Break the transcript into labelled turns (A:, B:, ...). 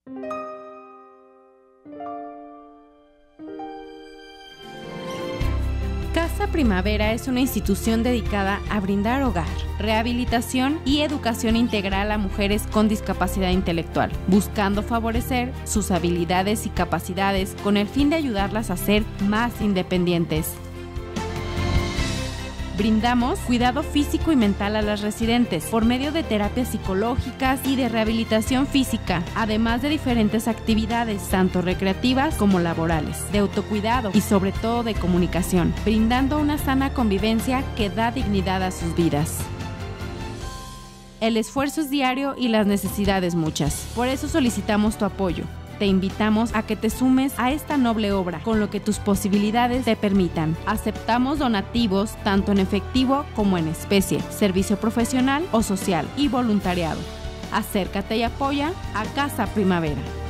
A: Casa Primavera es una institución dedicada a brindar hogar, rehabilitación y educación integral a mujeres con discapacidad intelectual, buscando favorecer sus habilidades y capacidades con el fin de ayudarlas a ser más independientes. Brindamos cuidado físico y mental a las residentes por medio de terapias psicológicas y de rehabilitación física, además de diferentes actividades, tanto recreativas como laborales, de autocuidado y sobre todo de comunicación, brindando una sana convivencia que da dignidad a sus vidas. El esfuerzo es diario y las necesidades muchas. Por eso solicitamos tu apoyo. Te invitamos a que te sumes a esta noble obra con lo que tus posibilidades te permitan. Aceptamos donativos tanto en efectivo como en especie, servicio profesional o social y voluntariado. Acércate y apoya a Casa Primavera.